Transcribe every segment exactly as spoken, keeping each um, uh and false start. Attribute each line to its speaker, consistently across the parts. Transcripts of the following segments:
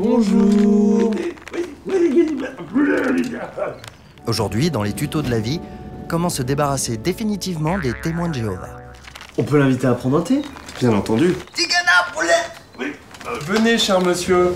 Speaker 1: Bonjour.
Speaker 2: Aujourd'hui, dans les tutos de la vie, comment se débarrasser définitivement des témoins de Jéhovah.
Speaker 1: On peut l'inviter à prendre un thé?
Speaker 3: Bien entendu.
Speaker 2: Tigana, poulet.
Speaker 3: Oui. Euh, venez, cher monsieur.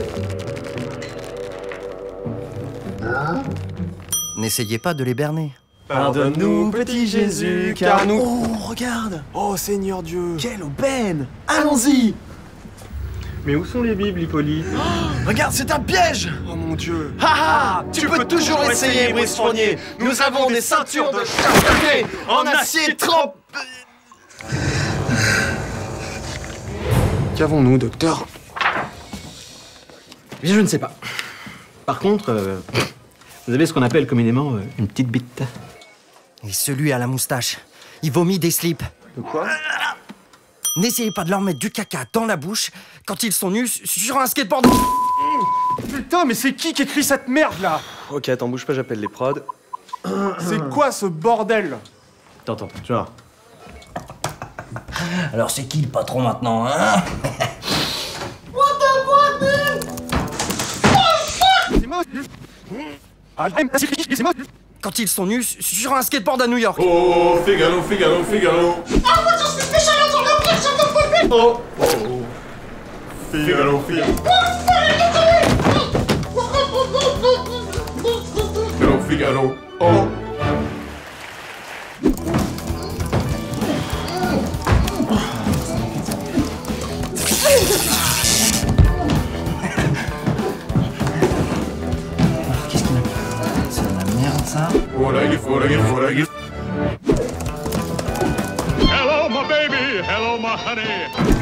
Speaker 1: Ah.
Speaker 2: N'essayez pas de les berner.
Speaker 1: Pardonne-nous, petit Jésus, car nous...
Speaker 4: Oh, regarde!
Speaker 3: Oh, Seigneur Dieu.
Speaker 4: Quelle aubaine! Allons-y!
Speaker 3: Mais où sont les Bibles, Hippolyte?
Speaker 4: Oh, regarde, c'est un piège!
Speaker 3: Oh mon Dieu.
Speaker 4: Ha ha! Tu, tu peux, peux toujours, toujours essayer, Brice Fournier! Nous avons des ceintures de chaque en acier trempé!
Speaker 3: Qu'avons-nous, docteur?
Speaker 1: Bien, je ne sais pas. Par contre, euh, vous avez ce qu'on appelle communément euh, une petite bite.
Speaker 2: Et celui à la moustache, il vomit des slips.
Speaker 3: De quoi?
Speaker 2: N'essayez pas de leur mettre du caca dans la bouche quand ils sont nus sur un skateboard.
Speaker 3: Putain, mais c'est qui qui écrit cette merde là?
Speaker 4: Ok, attends, bouge pas, j'appelle les prods.
Speaker 3: C'est quoi ce bordel?
Speaker 1: Attends, attends, tu vois.
Speaker 2: Alors c'est qui le patron maintenant, hein? Quand ils sont nus sur un skateboard à New York.
Speaker 5: Oh, Figaro, Figaro, Figaro.
Speaker 6: Ah, moi je suis spécial dans le pire, ça te fait.
Speaker 5: Oh, oh, Figaro, Figaro. Figaro, Figaro. Oh.
Speaker 2: Qu'est-ce qu'il a? C'est de la merde ça.
Speaker 5: Oh la gifle, oh la gifle, oh la gifle.
Speaker 7: Hello, my baby. Hello, my honey.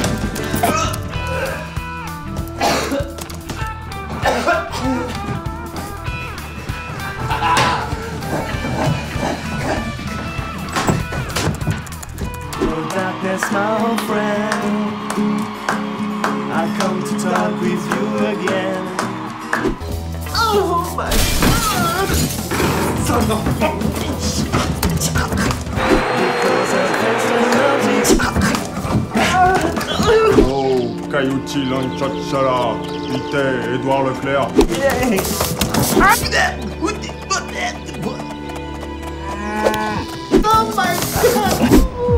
Speaker 8: Oh, darkness, my old friend, I come to talk with you again. Oh my God! Son of a bitch! Because of personality.
Speaker 5: Oh, Cayuti, Lanchachala, Ité, Édouard Leclerc.
Speaker 8: Yes! Ah putain! Oh my God!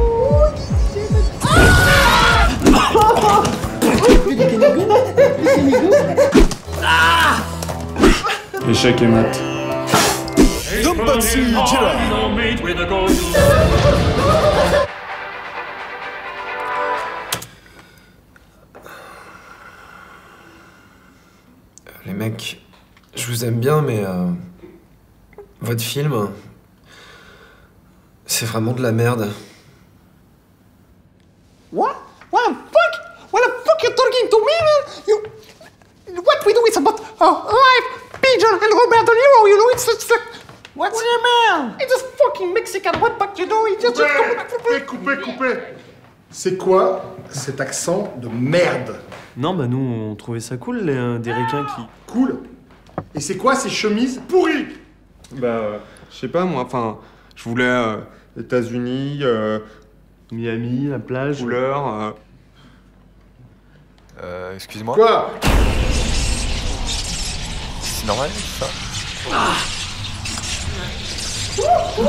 Speaker 5: Échec et mat.
Speaker 3: Les mecs, je vous aime bien, mais euh, votre film, c'est vraiment de la merde.
Speaker 6: What? What the fuck? What the fuck you talking to me, man? You... What we do is about uh, life, Pigeon and Robert De Niro, you know, it's just like... What's your man? It's just fucking Mexican, what the fuck you know? It's just...
Speaker 5: Coupez, coupez, coupez. C'est quoi cet accent de merde?
Speaker 1: Non, bah nous, on trouvait ça cool, les, euh, des requins qui...
Speaker 5: Cool. Et c'est quoi ces chemises pourries?
Speaker 3: Bah, euh, je sais pas, moi, enfin, je voulais euh, États-Unis, euh,
Speaker 1: Miami, la plage...
Speaker 3: couleur... Euh...
Speaker 4: Euh, excusez-moi.
Speaker 5: Quoi?
Speaker 4: C'est normal, ça?
Speaker 5: C'est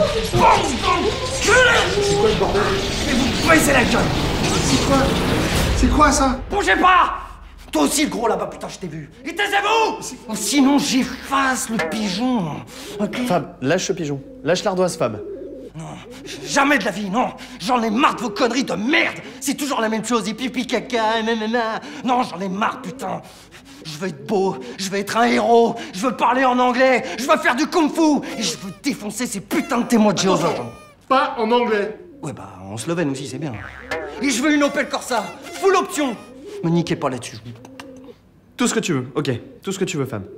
Speaker 5: quoi le bordel?
Speaker 2: Mais vous baissez la gueule!
Speaker 5: C'est quoi? C'est quoi ça?
Speaker 2: Bougez pas! Toi aussi le gros là-bas, putain, je t'ai vu! Et taisez-vous! Sinon j'efface le pigeon! Ok?
Speaker 1: Fab, lâche ce pigeon. Lâche l'ardoise, Fab.
Speaker 2: Non, jamais de la vie, non! J'en ai marre de vos conneries de merde! C'est toujours la même chose, et pipi caca, et nanana! Non, j'en ai marre, putain! Je veux être beau, je veux être un héros, je veux parler en anglais, je veux faire du kung-fu, et je veux défoncer ces putains de témoins de Jéhovah!
Speaker 5: Pas en anglais.
Speaker 2: Ouais bah, en slovène aussi, c'est bien. Et je veux une Opel Corsa, full option! Me niquez pas là-dessus.
Speaker 1: Tout ce que tu veux, ok. Tout ce que tu veux, Fab.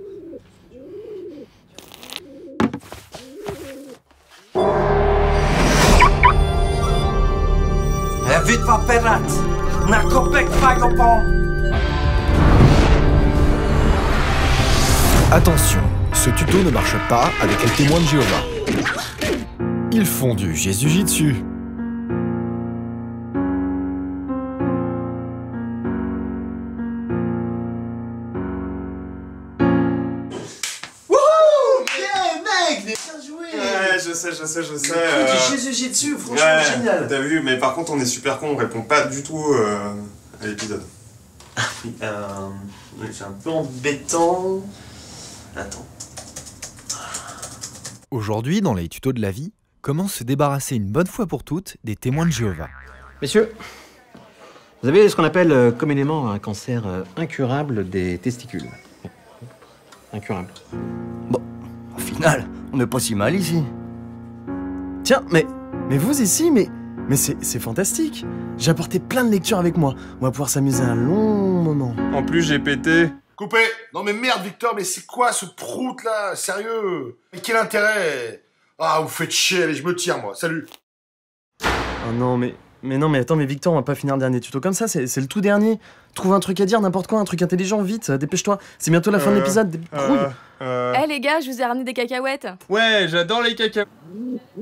Speaker 2: Vite va perat! Na kopek vagabond!
Speaker 9: Attention, ce tuto ne marche pas avec les témoins de Jéhovah. Ils font du Jésus-Jitsu.
Speaker 3: sais, je sais, je sais.
Speaker 4: Le
Speaker 3: euh,
Speaker 4: truc Jésus Jitsu, franchement
Speaker 3: ouais,
Speaker 4: génial.
Speaker 3: T'as vu, mais par contre, on est super con, on répond pas du tout euh, à l'épisode.
Speaker 4: Oui, euh, oui, c'est un peu embêtant. Attends.
Speaker 9: Aujourd'hui, dans les tutos de la vie, comment se débarrasser une bonne fois pour toutes des témoins de Jéhovah.
Speaker 1: Messieurs, vous avez ce qu'on appelle euh, communément un cancer euh, incurable des testicules. Incurable.
Speaker 2: Bon, au final, on n'est pas si mal ici. Tiens, mais, mais vous ici, mais, mais c'est c'est fantastique. J'ai apporté plein de lectures avec moi. On va pouvoir s'amuser un long moment.
Speaker 3: En plus, j'ai pété.
Speaker 5: Coupé. Non mais merde, Victor, mais c'est quoi ce prout là? Sérieux? Mais quel intérêt? Ah, vous faites chier, allez, je me tire moi. Salut.
Speaker 2: Oh non, mais, mais non, mais attends, mais Victor, on va pas finir le dernier tuto comme ça, c'est c'est le tout dernier. Trouve un truc à dire, n'importe quoi, un truc intelligent, vite, dépêche-toi. C'est bientôt la fin de
Speaker 3: Euh,
Speaker 2: l'épisode, des
Speaker 3: Euh,
Speaker 2: couilles.
Speaker 3: euh...
Speaker 10: Eh les gars, je vous ai ramené des cacahuètes.
Speaker 3: Ouais, j'adore les caca.